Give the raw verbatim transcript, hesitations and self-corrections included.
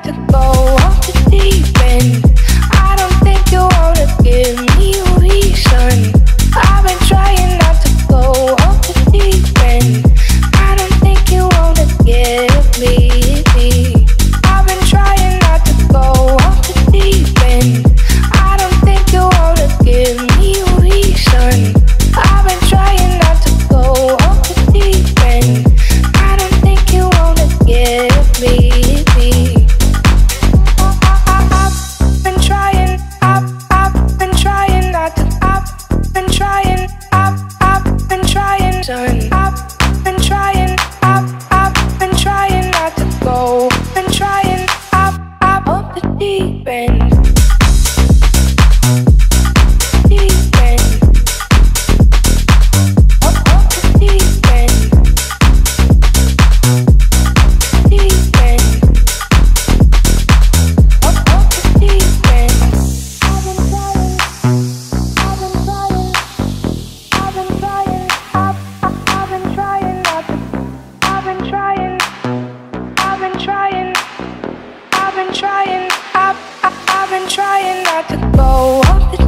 not to go off the deep end. I don't think you wanna give me a reason. I've been trying not to go off the deep end. I don't think you wanna give me. I've been trying not to go off the deep end. I don't think you wanna give me a reason. I've been trying not to go off the deep end. I don't think you wanna give me. I've been trying, I've, I've been trying not to. I've been trying, I've, I've been trying, son. I've been trying, I've, I've been trying not to go. Been trying, I've, I've off the deep end. Deep end. Up, up the deep end. Deep end. Up, up the deep end. I've been trying, I've been trying, I've been trying, I've, I've been trying not to. I've been trying, I've been trying, I've been trying, I've, I've been trying not to go off the